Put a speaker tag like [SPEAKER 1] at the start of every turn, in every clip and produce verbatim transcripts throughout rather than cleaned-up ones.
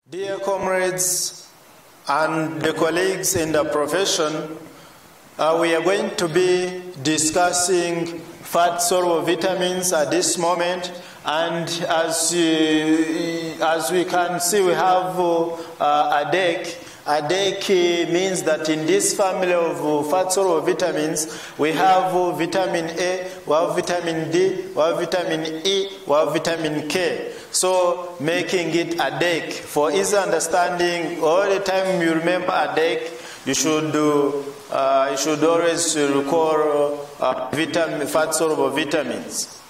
[SPEAKER 1] Dear comrades and the colleagues in the profession, uh, we are going to be discussing fat soluble vitamins at this moment, and as, uh, as we can see, we have uh, a deck. A deck means that in this family of uh, fat soluble vitamins, we have uh, vitamin A, we have vitamin D, we have vitamin E, we have vitamin K. So making it a deck. For easy understanding, all the time you remember a deck, you should do, uh, you should always recall uh, vitamin, fat soluble vitamins.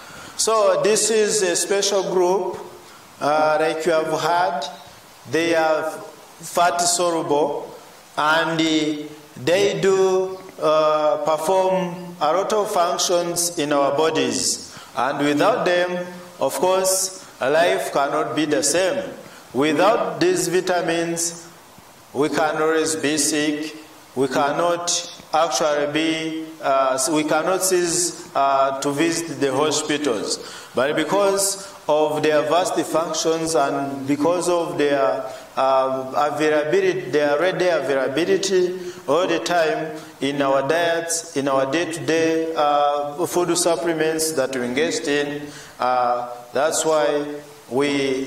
[SPEAKER 1] So this is a special group, uh, like you have heard. They are fat soluble, and uh, they do uh, perform a lot of functions in our bodies. And without them, of course, life cannot be the same. Without these vitamins, we can always be sick. We cannot actually be, uh, we cannot cease uh, to visit the hospitals. But because of their vast functions and because of their uh, availability, their ready availability all the time in our diets, in our day-to-day uh, food supplements that we engage in, uh, that's why we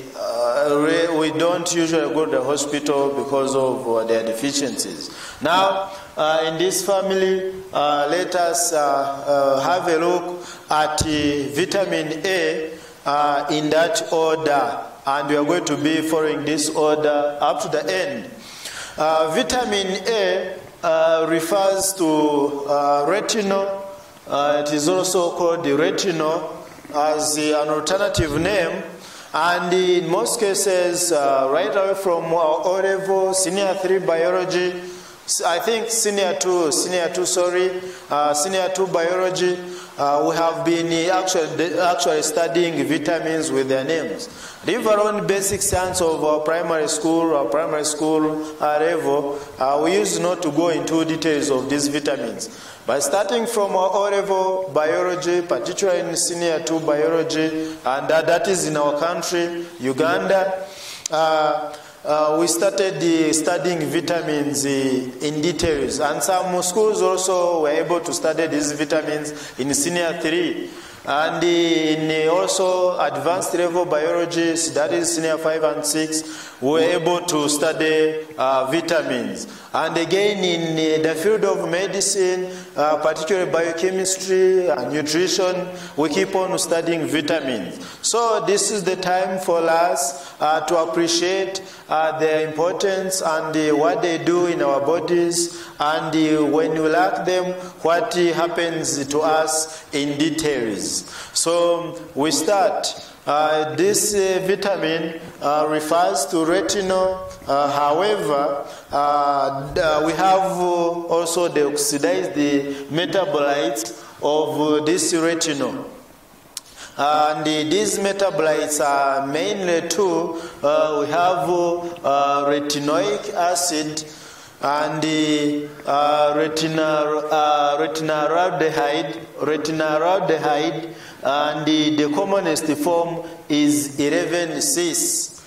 [SPEAKER 1] uh, we don't usually go to the hospital because of uh, their deficiencies. Now, uh, in this family, uh, let us uh, uh, have a look at uh, vitamin A uh, in that order, and we are going to be following this order up to the end. Uh, vitamin A uh, refers to uh, retinol. Uh, it is also called the retinol as uh, an alternative name. And in most cases, uh, right away from our O level, senior three biology, I think senior two, senior two, sorry, uh, senior two biology, uh, we have been actually, actually studying vitamins with their names. Leave alone basic science of our primary school or primary school uh, level, uh, we used not to go into details of these vitamins. By starting from our O-level biology, particularly in senior two biology, and that, that is in our country, Uganda, uh, uh, we started uh, studying vitamins uh, in details. And some schools also were able to study these vitamins in senior three. And in also advanced level biologists, that is senior five and six, were able to study uh, vitamins. And again, in the field of medicine, uh, particularly biochemistry and nutrition, we keep on studying vitamins. So this is the time for us uh, to appreciate uh, their importance and uh, what they do in our bodies, and uh, when we lack them, what uh, happens to us in details. So we start. Uh, this uh, vitamin uh, refers to retinol. Uh, however, uh, uh, we have uh, also the oxidized the metabolites of uh, this retinol. And uh, these metabolites are mainly two. Uh, we have uh, retinoic acid and the uh, retinal, uh, retinaldehyde, retinaldehyde, and the, the commonest form is eleven cis.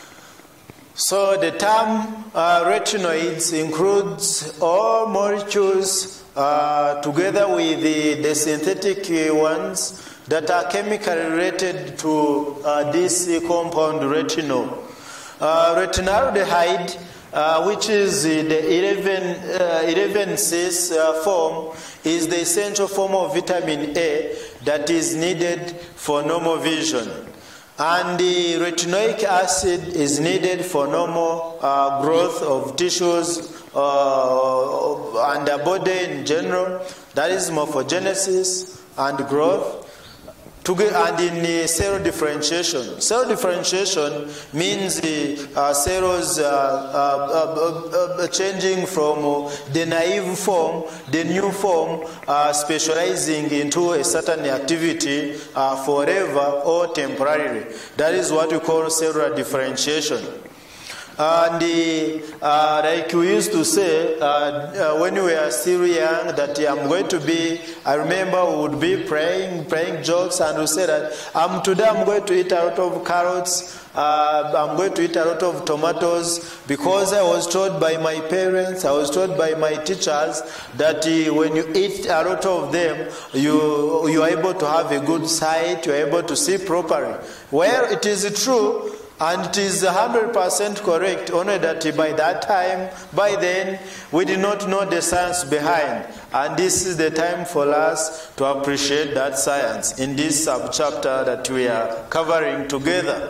[SPEAKER 1] So the term uh, retinoids includes all molecules uh, together with the, the synthetic ones that are chemically related to uh, this compound retinol. Uh, retinaldehyde, Uh, which is uh, the eleven cis uh, form, is the essential form of vitamin A that is needed for normal vision. And the retinoic acid is needed for normal uh, growth of tissues uh, and the body in general. That is morphogenesis and growth. And in uh, cell differentiation. Cell differentiation means the uh, cells uh, uh, uh, uh, changing from uh, the naive form, the new form, uh, specializing into a certain activity uh, forever or temporarily. That is what we call cellular differentiation. And uh, like we used to say uh, uh, when we were still young, that I'm going to be, I remember we would be praying, praying jokes, and we say that um, today I'm going to eat a lot of carrots, uh, I'm going to eat a lot of tomatoes, because I was told by my parents, I was told by my teachers that uh, when you eat a lot of them, you, you are able to have a good sight, you are able to see properly. Well, it is true. And it is one hundred percent correct, only that by that time, by then, we did not know the science behind. And this is the time for us to appreciate that science in this sub-chapter that we are covering together.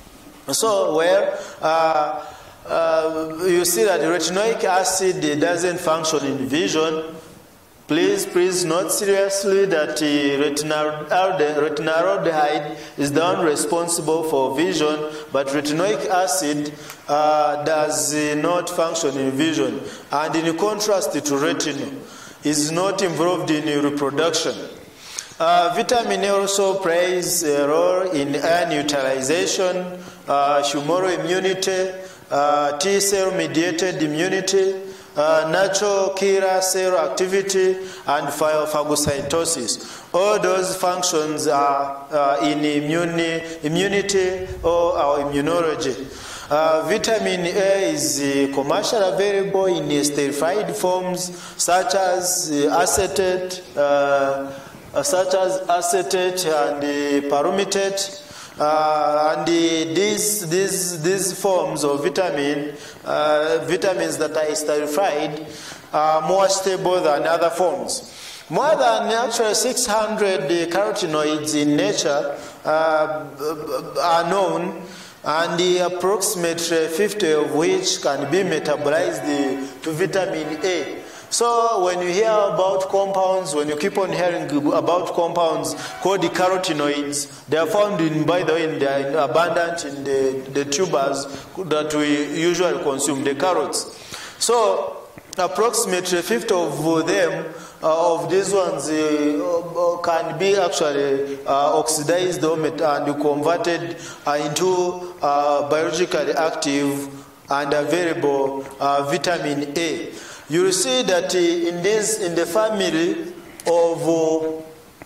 [SPEAKER 1] So, well, uh, uh, you see that retinoic acid doesn't function in vision. Please, please note seriously that uh, retinaldehyde is the one responsible for vision, but retinoic acid uh, does uh, not function in vision. And in contrast to retinol, is not involved in reproduction. Uh, vitamin A also plays a role in iron utilization, uh, humoral immunity, uh, T-cell mediated immunity, Uh, natural killer cell activity, and phagocytosis. All those functions are uh, in immune, immunity or our immunology. Uh, vitamin A is uh, commercially available in esterified forms such as uh, acetate, uh, uh, such as acetate and uh, palmitate. Uh, and the, these, these, these forms of vitamin, uh, vitamins that are esterified are more stable than other forms. More than actually six hundred carotenoids in nature uh, are known, and the approximately fifty of which can be metabolized to vitamin A. So when you hear about compounds, when you keep on hearing about compounds called the carotenoids, they are found in, by the way, they are abundant in the, the tubers that we usually consume, the carrots. So approximately fifty of them, uh, of these ones, uh, can be actually uh, oxidized and converted uh, into uh, biologically active and available uh, vitamin A. You will see that in this, in the family of uh,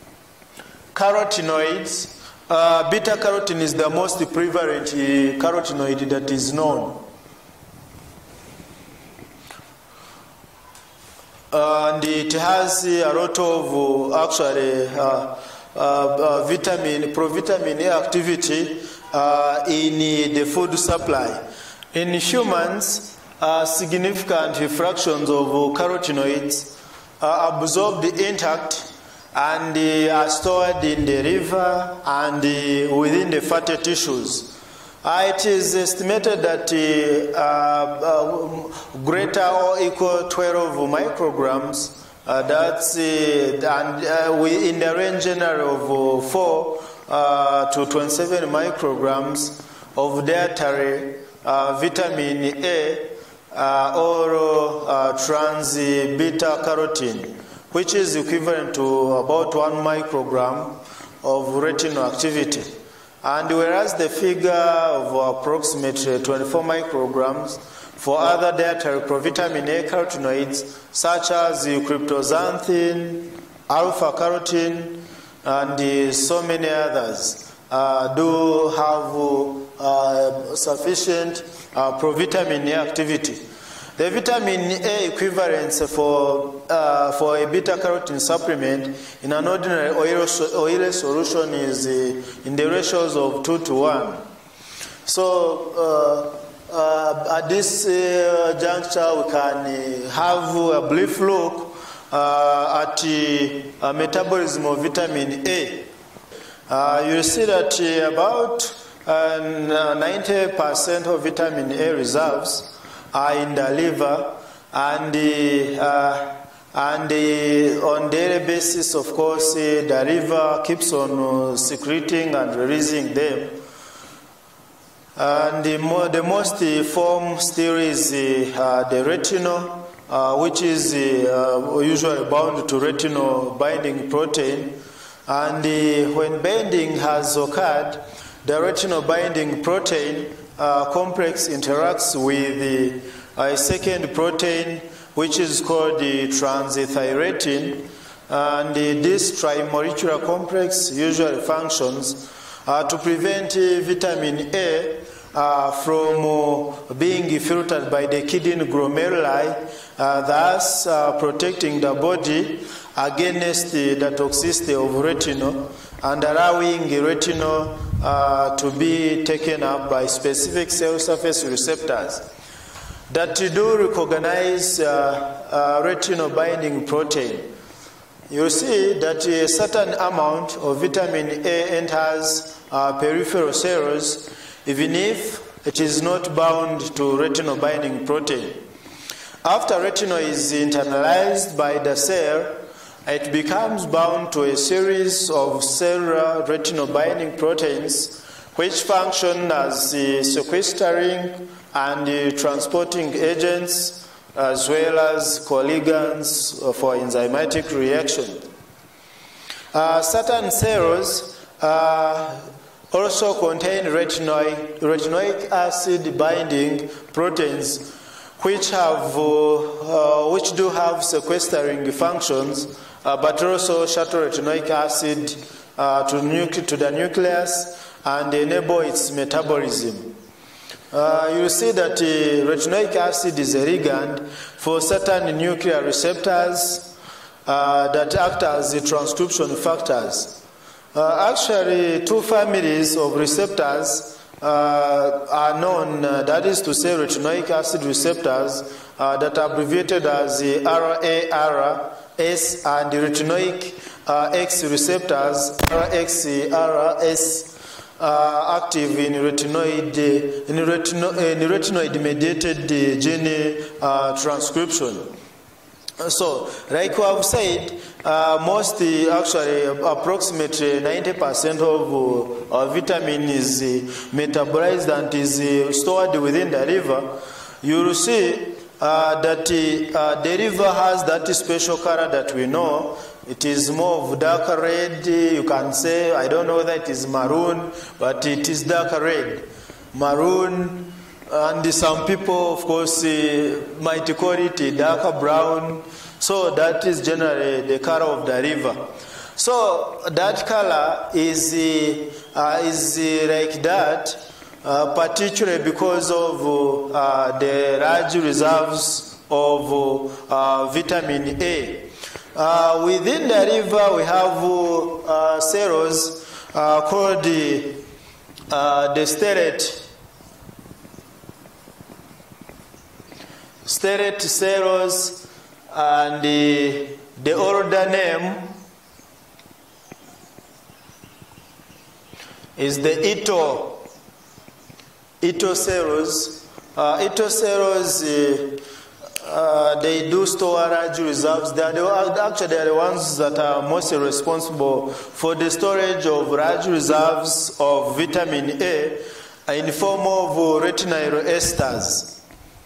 [SPEAKER 1] carotenoids, uh, beta carotene is the most prevalent uh, carotenoid that is known. Uh, and it has uh, a lot of uh, actually uh, uh, uh, vitamin, provitamin A activity uh, in uh, the food supply. In humans, Uh, significant fractions of uh, carotenoids are absorbed intact and uh, are stored in the liver and uh, within the fatty tissues. Uh, it is estimated that uh, uh, greater or equal to twelve micrograms, uh, that's uh, and uh, we in the range generally of uh, four uh, to twenty-seven micrograms of dietary uh, vitamin A. Uh, or uh, trans beta carotene, which is equivalent to about one microgram of retinal activity. And whereas the figure of approximately twenty-four micrograms for other dietary provitamin A carotenoids, such as cryptoxanthin, alpha carotene, and uh, so many others, uh, do have uh, sufficient Uh, provitamin A activity. The vitamin A equivalence for uh, for a beta carotene supplement in an ordinary oil, oily solution is uh, in the ratios of two to one. So uh, uh, at this uh, juncture, we can uh, have a brief look uh, at the uh, metabolism of vitamin A. Uh, you see that uh, about And uh, ninety percent of vitamin A reserves are in the liver, and the, uh, and the, on daily basis, of course, uh, the liver keeps on uh, secreting and releasing them. And the, mo the most uh, form still is uh, uh, the retinol, uh, which is uh, usually bound to retinol binding protein. And uh, when binding has occurred, the retinol binding protein uh, complex interacts with the, a second protein which is called the transthyretin, and this trimolecular complex usually functions uh, to prevent uh, vitamin A uh, from uh, being filtered by the kidney glomeruli, uh, thus uh, protecting the body against the, the toxicity of retinol and allowing retinol uh, to be taken up by specific cell surface receptors that do recognize uh, uh, retinol binding protein. You see that a certain amount of vitamin A enters uh, peripheral cells even if it is not bound to retinol binding protein. After retinol is internalized by the cell, it becomes bound to a series of cellular retinol binding proteins which function as uh, sequestering and uh, transporting agents as well as coligands for enzymatic reaction. Uh, certain cells uh, also contain retinoic, retinoic acid binding proteins which have uh, uh, which do have sequestering functions, uh, but also shuttle retinoic acid uh, to, nucle to the nucleus and enable its metabolism. Uh, you see that uh, retinoic acid is a ligand for certain nuclear receptors uh, that act as the transcription factors. Uh, actually, two families of receptors uh, are known, uh, that is to say retinoic acid receptors uh, that are abbreviated as the R A R S, and the retinoic uh, X receptors, R X R S, Uh, active in retinoid, in retino, in retinoid-mediated gene uh, transcription. So, like we have said, uh, most, uh, actually, approximately ninety percent of uh, vitamin is uh, metabolized and is uh, stored within the liver. You will see uh, that uh, the liver has that special color that we know. It is more of dark red, you can say, I don't know whether it is maroon, but it is dark red. Maroon, and some people, of course, uh, might call it dark brown. So that is generally the color of the liver. So that color is, uh, is uh, like that, uh, particularly because of uh, the large reserves of uh, vitamin A. Uh, within the liver, we have uh, cells uh, called the, uh, the stellate, stellate cells, and the, the older name is the Ito, Ito cells. Uh, Ito cells. Uh, Uh, they do store large reserves. They are the, actually, they are the ones that are mostly responsible for the storage of large reserves of vitamin A in the form of retinyl esters.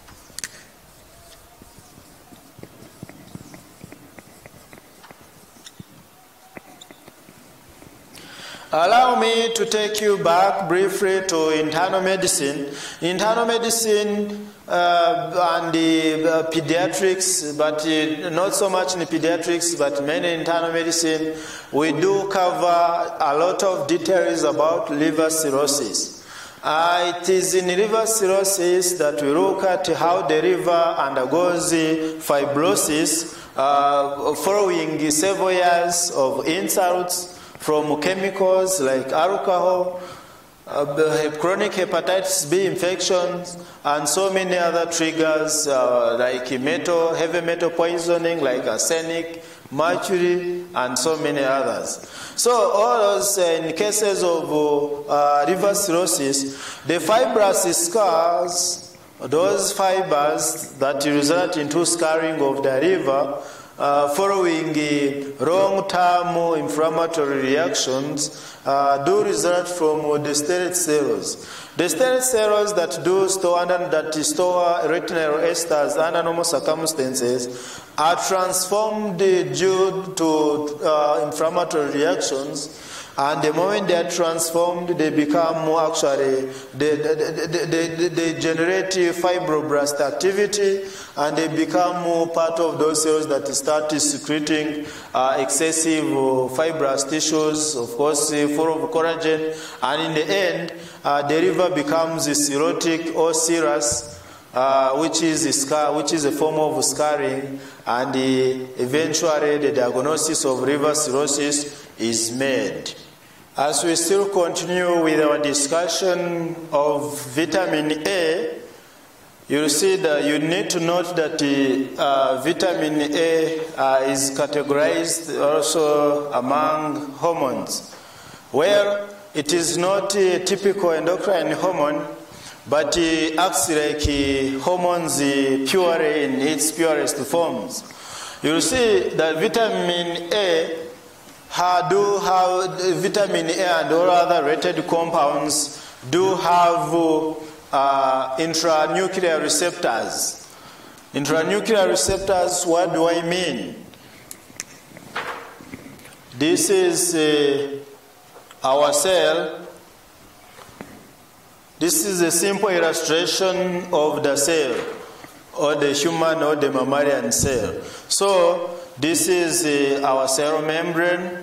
[SPEAKER 1] Allow me to take you back briefly to internal medicine. Internal medicine uh, and the uh, pediatrics, but uh, not so much in the pediatrics, but mainly internal medicine, we do cover a lot of details about liver cirrhosis. Uh, it is in liver cirrhosis that we look at how the liver undergoes fibrosis uh, following several years of insults from chemicals like alcohol, uh, chronic hepatitis B infections, and so many other triggers uh, like metal, heavy metal poisoning like arsenic, mercury, and so many others. So all those, uh, in cases of uh, liver cirrhosis, the fibrous scars, those fibers that result into scarring of the liver, Uh, following uh, long-term inflammatory reactions uh, do result from uh, the stellate cells. The stellate cells that do store and that store retinyl esters under normal circumstances are transformed due to uh, inflammatory reactions And the moment they are transformed, they become more actually, they, they, they, they, they generate fibroblast activity, and they become more part of those cells that start secreting uh, excessive uh, fibrous tissues, of course, uh, full of collagen, and in the end, uh, the liver becomes cirrhotic or serous, Uh, which is a scar, which is a form of scarring, and the, eventually the diagnosis of liver cirrhosis is made. As we still continue with our discussion of vitamin A, you'll see that you need to note that the, uh, vitamin A uh, is categorized also among hormones, where it is not a typical endocrine hormone, but it acts like uh, hormones uh, purely in its purest forms. You'll see that vitamin A uh, do have vitamin A and all other related compounds do have uh, intranuclear receptors. Intranuclear receptors, what do I mean? This is uh, our cell. This is a simple illustration of the cell, or the human or the mammalian cell. So this is uh, our cell membrane.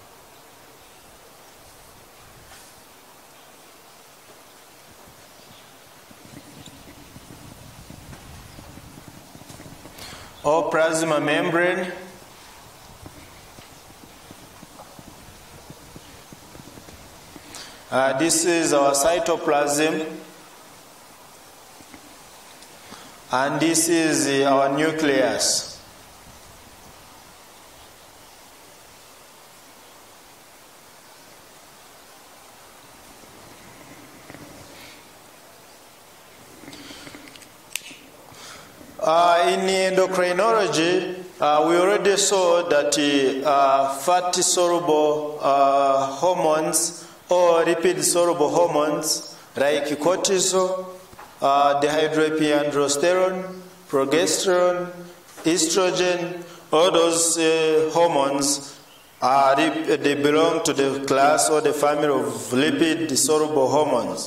[SPEAKER 1] Or plasma membrane. Uh, this is our cytoplasm, and this is uh, our nucleus. Uh, in endocrinology, uh, we already saw that uh, fat-soluble uh, hormones or lipid-soluble hormones like cortisol, uh, dihydroepiandrosterone, progesterone, estrogen, all those uh, hormones, uh, they belong to the class or the family of lipid-soluble hormones.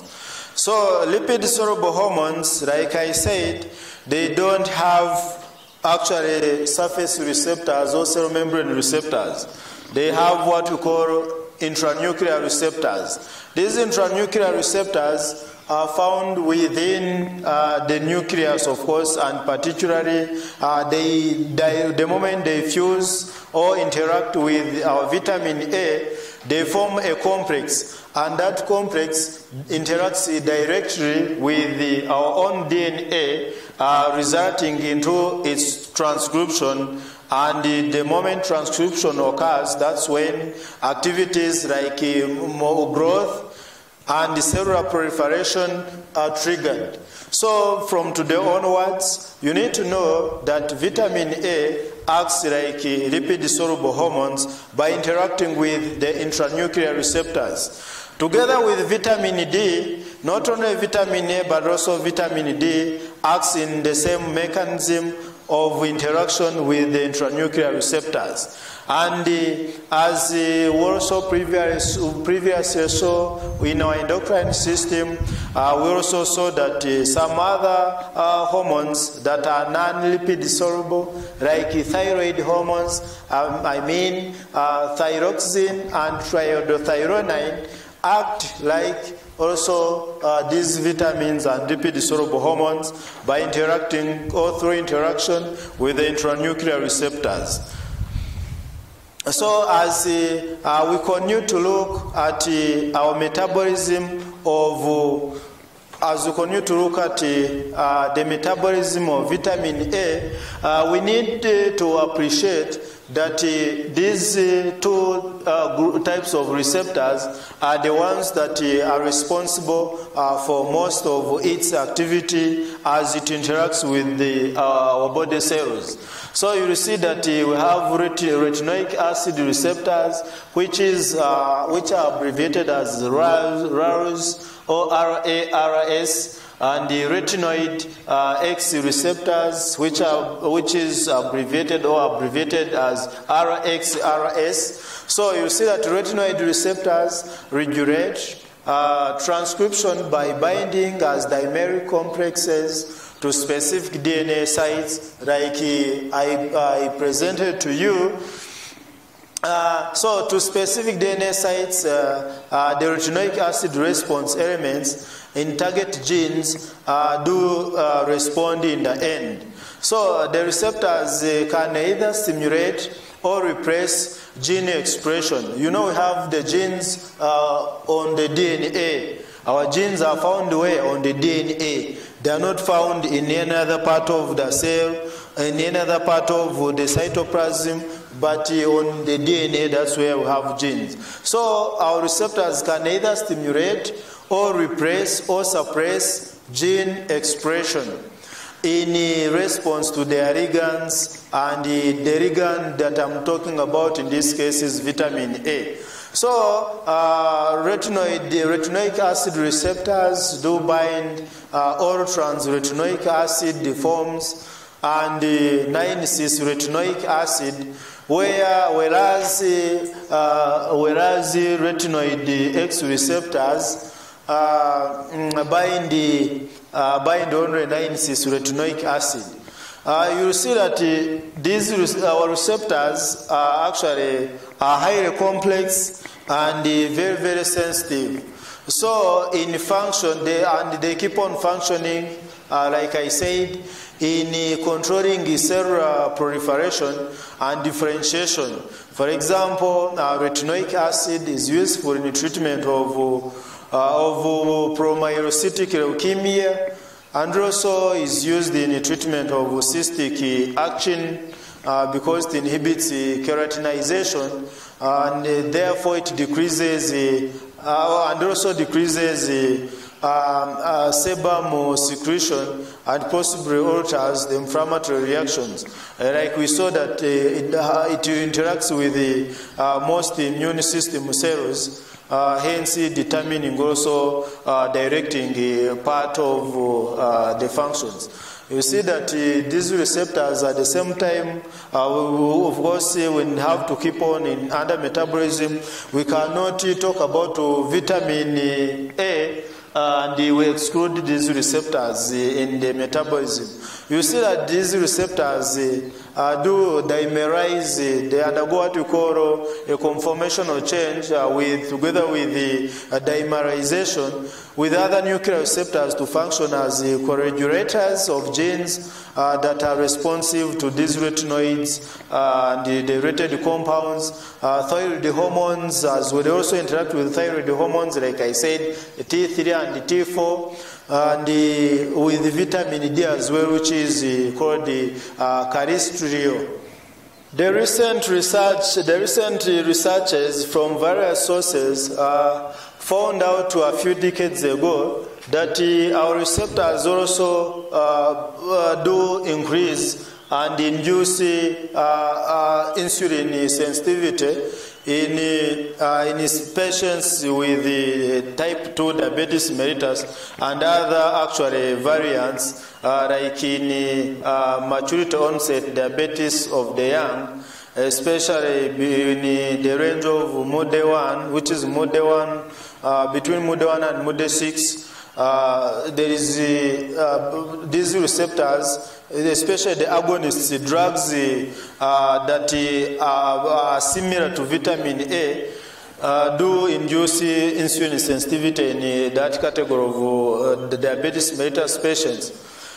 [SPEAKER 1] So lipid-soluble hormones, like I said, they don't have actually surface receptors or cell membrane receptors. They have what we call intranuclear receptors. These intranuclear receptors are found within uh, the nucleus, of course, and particularly uh, they, they, the moment they fuse or interact with our vitamin A, they form a complex, and that complex interacts directly with the, our own D N A, uh, resulting into its transcription. And the, the moment transcription occurs, that's when activities like uh, more growth and the cellular proliferation are triggered. So from today onwards, you need to know that vitamin A acts like uh, lipid-soluble hormones by interacting with the intranuclear receptors. Together with vitamin D, not only vitamin A but also vitamin D acts in the same mechanism of interaction with the intranuclear receptors. And uh, as uh, we also previous, previously saw in our endocrine system, uh, we also saw that uh, some other uh, hormones that are non-lipid soluble, like uh, thyroid hormones, um, I mean uh, thyroxine and triiodothyronine, act like also uh, these vitamins and lipid-soluble hormones by interacting or through interaction with the intranuclear receptors. So as uh, uh, we continue to look at uh, our metabolism of, uh, as we continue to look at uh, uh, the metabolism of vitamin A, uh, we need uh, to appreciate that uh, these uh, two uh, types of receptors are the ones that uh, are responsible uh, for most of its activity as it interacts with the, uh, our body cells. So you will see that uh, we have retinoic acid receptors, which is uh, which are abbreviated as R A S or R A R S. And the retinoid uh, X receptors, which are which is abbreviated or abbreviated as R X R S. So you see that retinoid receptors regulate uh, transcription by binding as dimeric complexes to specific D N A sites, like uh, I, I presented to you. Uh, so to specific D N A sites, uh, uh, the retinoic acid response elements in target genes uh, do uh, respond in the end. So uh, the receptors uh, can either stimulate or repress gene expression. You know, we have the genes uh, on the D N A. Our genes are found where? On the D N A. They are not found in any other part of the cell, in any other part of the cytoplasm, but on the D N A, that's where we have genes. So our receptors can either stimulate or repress or suppress gene expression in response to their ligands, and the ligand that I'm talking about in this case is vitamin A. So uh, retinoid, the retinoic acid receptors do bind uh, all trans-retinoic acid forms and the nine cis retinoic acid, where whereas uh, whereas retinoid X receptors uh, bind the uh, bind only nine cis retinoic acid. Uh, you see that uh, these our receptors are actually are highly complex and uh, very very sensitive. So in function, they and they keep on functioning, uh, like I said, in uh, controlling cellular proliferation and differentiation. For example, uh, retinoic acid is useful in the treatment of uh, of promyelocytic leukemia, and also is used in the treatment of cystic actin uh, because it inhibits uh, keratinization, and uh, therefore it decreases uh, uh, and also decreases uh, um, uh, sebum secretion and possibly alters the inflammatory reactions. Uh, like we saw that uh, it, uh, it interacts with the uh, most immune system cells. Uh, hence determining also uh, directing uh, part of uh, the functions. You see that uh, these receptors at the same time, uh, we, of course, uh, we have to keep on in under metabolism. We cannot uh, talk about uh, vitamin uh, A uh, and uh, we exclude these receptors uh, in the metabolism. You see that these receptors uh, uh, do dimerize, uh, they undergo what we call uh, a conformational change uh, with, together with the uh, dimerization with other nuclear receptors to function as uh, co-regulators of genes uh, that are responsive to these retinoids uh, and the, the related compounds. Uh, thyroid hormones as well, they also interact with thyroid hormones, like I said, T three and T four. And uh, with vitamin D as well, which is uh, called the uh, calcitriol. The recent research, the recent researchers from various sources uh, found out a few decades ago that uh, our receptors also uh, uh, do increase and induce uh, uh, insulin sensitivity in, uh, in patients with uh, type two diabetes mellitus and other actually variants uh, like in uh, maturity onset diabetes of the young, especially in the range of M U D one, which is M U D one, uh, between M U D one and M U D six. Uh, there is uh, uh, these receptors, especially the agonists, the drugs uh, that uh, are similar to vitamin A, uh, do induce insulin sensitivity in uh, that category of uh, the diabetes mellitus patients.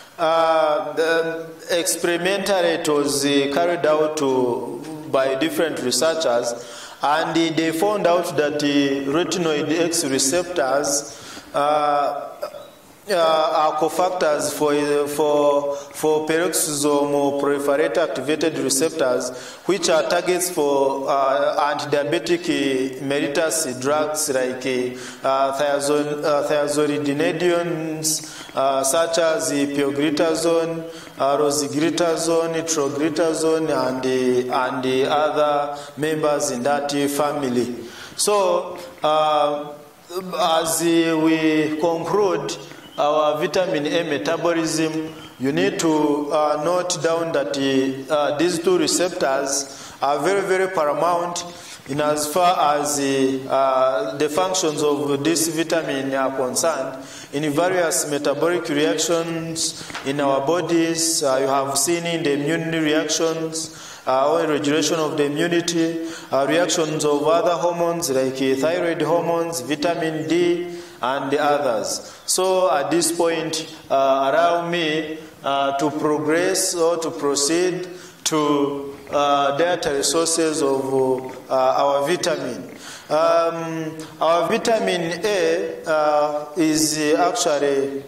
[SPEAKER 1] Uh, the experimentally, it was uh, carried out to, by different researchers, and uh, they found out that the retinoid X receptors uh, Uh, are cofactors for for for peroxisome proliferate activated receptors, which are targets for uh, anti-diabetic mellitus drugs like uh, thiazon, uh, thiazolinedions, uh, such as pioglitazone, uh, rosiglitazone, trogritazone, and uh, and the other members in that family. So, uh, as uh, we conclude our vitamin A metabolism, you need to uh, note down that uh, uh, these two receptors are very, very paramount in as far as uh, uh, the functions of this vitamin are concerned, in various metabolic reactions in our bodies. Uh, you have seen in the immune reactions, uh, or regulation of the immunity, uh, reactions of other hormones like uh, thyroid hormones, vitamin D, and the others. So at this point, uh, allow me uh, to progress or to proceed to Uh, dietary sources of uh, our vitamin. Um, our vitamin A uh, is actually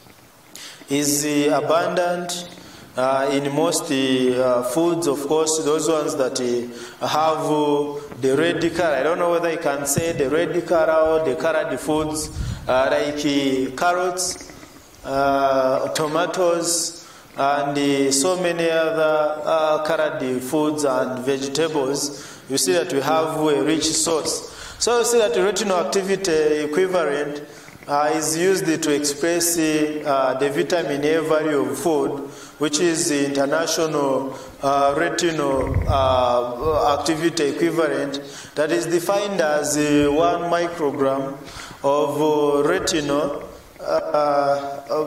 [SPEAKER 1] is abundant uh, in most uh, foods, of course, those ones that uh, have uh, the red color. I don't know whether you can say the red color or the colored foods uh, like uh, carrots, uh, tomatoes, and uh, so many other uh, colored foods and vegetables. You see that we have a rich source. So you see that the retinal activity equivalent uh, is used to express uh, the vitamin A value of food, which is the international uh, retinal uh, activity equivalent, that is defined as uh, one microgram of uh, retinol. Uh, uh,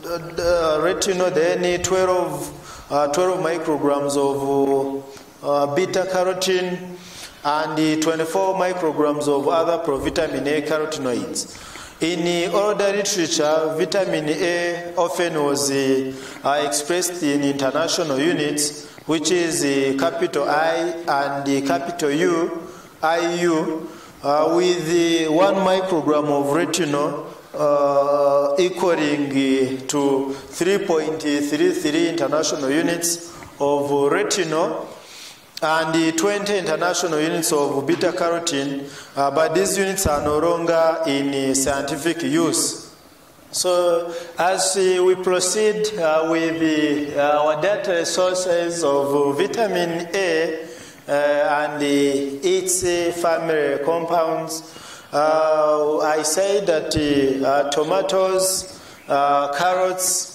[SPEAKER 1] uh, retinol, then twelve, uh, twelve micrograms of uh, beta carotene, and twenty-four micrograms of other provitamin A carotenoids. In uh, older literature, vitamin A often was uh, uh, expressed in international units, which is uh, capital I and uh, capital U, I U, uh, with uh, one microgram of retinol Uh, equaling uh, to three point three three international units of uh, retinol and uh, twenty international units of beta carotene, uh, but these units are no longer in uh, scientific use. So as uh, we proceed uh, with uh, our dietary sources of uh, vitamin A uh, and uh, its uh, family compounds, Uh, I say that uh, uh, tomatoes, uh, carrots,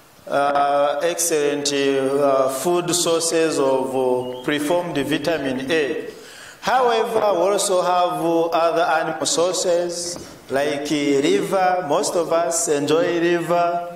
[SPEAKER 1] uh, excellent uh, food sources of uh, preformed vitamin A. However, we also have uh, other animal sources like uh, liver. Most of us enjoy liver,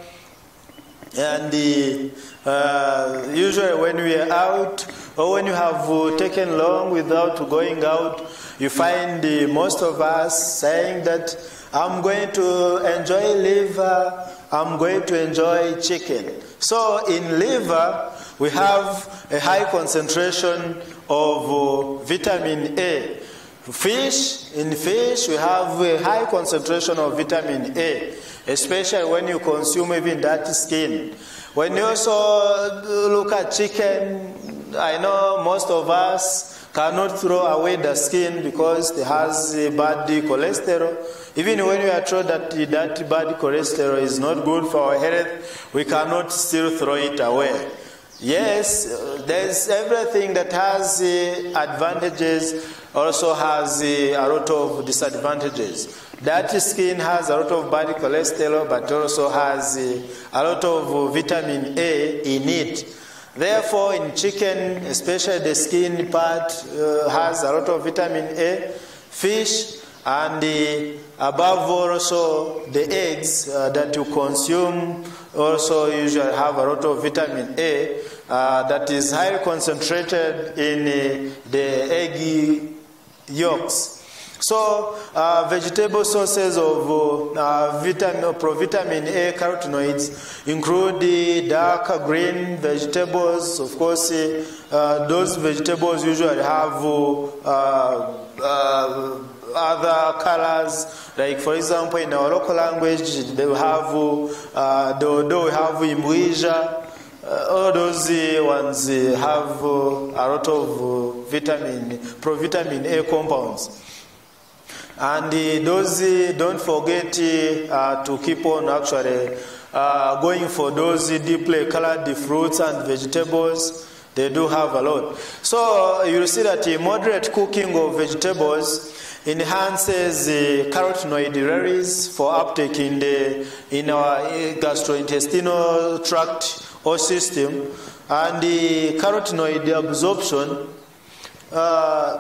[SPEAKER 1] and uh, uh, usually when we are out or when you have uh, taken long without going out, you find uh, most of us saying that I'm going to enjoy liver, I'm going to enjoy chicken. So in liver, we have a high concentration of uh, vitamin A. Fish, in fish, we have a high concentration of vitamin A, especially when you consume even that skin. When you also look at chicken, I know most of us cannot throw away the skin because it has bad cholesterol. Even when we are told that that bad cholesterol is not good for our health, we cannot still throw it away. Yes, there's everything that has advantages also has a lot of disadvantages. That skin has a lot of bad cholesterol, but also has a lot of vitamin A in it. Therefore, in chicken, especially the skin part, uh, has a lot of vitamin A. Fish, and uh, above all, also the eggs uh, that you consume also usually have a lot of vitamin A uh, that is highly concentrated in uh, the egg yolks. So, uh, vegetable sources of uh, vitamin, provitamin A carotenoids include the dark green vegetables. Of course, uh, those vegetables usually have uh, uh, other colors. Like, for example, in our local language, they have uh, though we have imbwija. Uh, all those uh, ones uh, have uh, a lot of uh, vitamin, provitamin A compounds. And uh, those, uh, don't forget uh, to keep on actually uh, going for those deeply colored fruits and vegetables. They do have a lot. So uh, you'll see that uh, moderate cooking of vegetables enhances the uh, carotenoid release for uptake in, the, in our gastrointestinal tract or system, and the carotenoid absorption uh,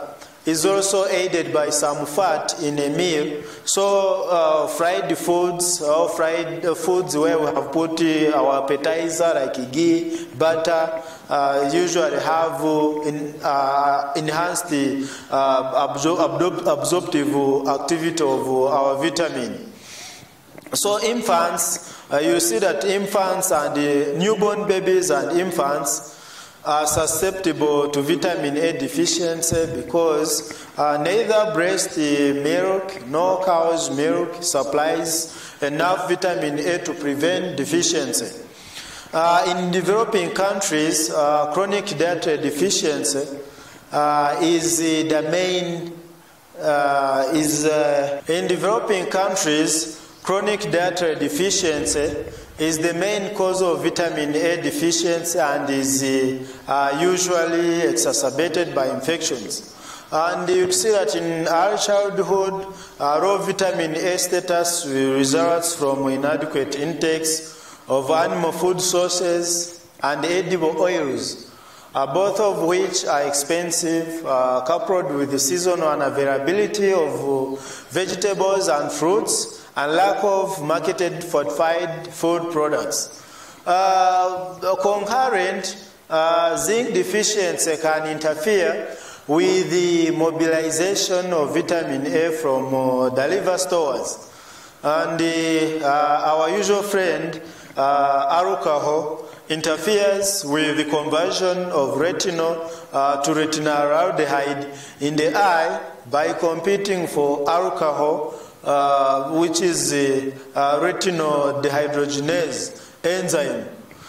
[SPEAKER 1] is also aided by some fat in a meal. So uh, fried foods or fried foods where we have put uh, our appetizer like ghee, butter, uh, usually have uh, in, uh, enhanced the uh, absor absor absorptive activity of uh, our vitamin. So infants, uh, you see that infants and uh, newborn babies and infants are susceptible to vitamin A deficiency because uh, neither breast milk nor cow's milk supplies enough vitamin A to prevent deficiency. Uh, in developing countries, uh, chronic dietary deficiency uh, is uh, the main, uh, is uh, in developing countries, chronic dietary deficiency is the main cause of vitamin A deficiency and is uh, uh, usually exacerbated by infections. And you see that in early childhood, uh, raw vitamin A status results from inadequate intakes of animal food sources and edible oils, uh, both of which are expensive, uh, coupled with the seasonal unavailability of uh, vegetables and fruits, and lack of marketed fortified food products. Uh, concurrent uh, zinc deficiency can interfere with the mobilization of vitamin A from uh, the liver stores. And uh, uh, our usual friend, uh, alcohol, interferes with the conversion of retinol uh, to retinaldehyde in the eye by competing for alcohol, Uh, which is the uh, retinol dehydrogenase enzyme.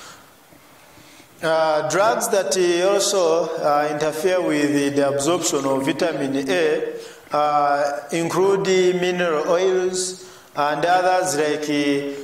[SPEAKER 1] Uh, drugs that uh, also uh, interfere with the, the absorption of vitamin A uh, include the mineral oils and others like uh,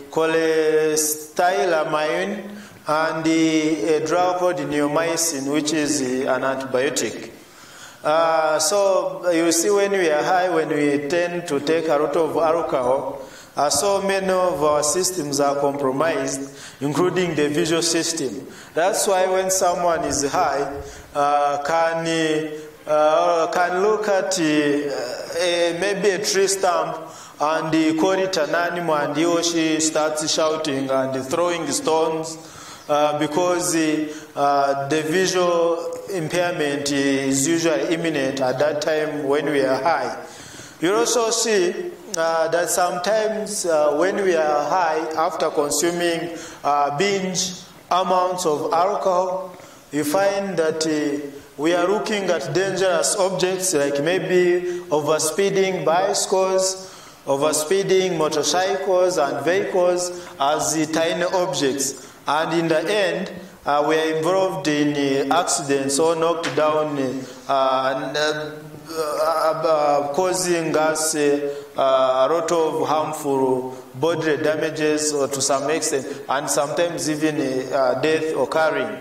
[SPEAKER 1] cholestyramine and the, a drug called neomycin, which is uh, an antibiotic. Uh, so you see, when we are high, when we tend to take a lot of alcohol, uh, so many of our systems are compromised, including the visual system. That's why when someone is high, uh, can uh, can look at uh, a, maybe a tree stump and uh, call it an animal, and he or she starts shouting and throwing stones uh, because uh, uh, the visual impairment is usually imminent at that time when we are high. You also see uh, that sometimes uh, when we are high, after consuming uh, binge amounts of alcohol, you find that uh, we are looking at dangerous objects like maybe overspeeding bicycles, overspeeding motorcycles and vehicles as the tiny objects. And in the end, Uh, we are involved in uh, accidents or knocked down, uh, and, uh, uh, uh, causing us uh, uh, a lot of harmful bodily damages, or to some extent, and sometimes even uh, death occurring.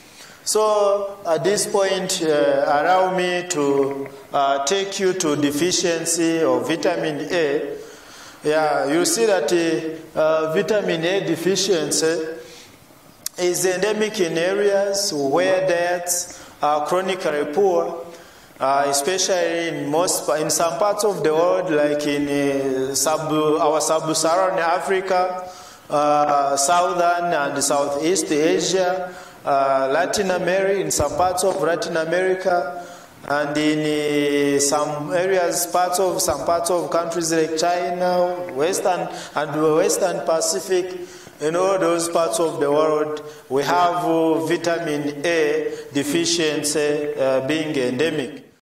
[SPEAKER 1] So at this point, uh, allow me to uh, take you to deficiency of vitamin A. Yeah, you see that uh, uh, vitamin A deficiency is endemic in areas where diets are chronically poor, uh, especially in most in some parts of the world, like in uh, sub, our sub-Saharan Africa, uh, southern and southeast Asia, uh, Latin America, in some parts of Latin America, and in uh, some areas, parts of some parts of countries like China, Western and Western Pacific. In all those parts of the world, we have uh, vitamin A deficiency uh, being endemic.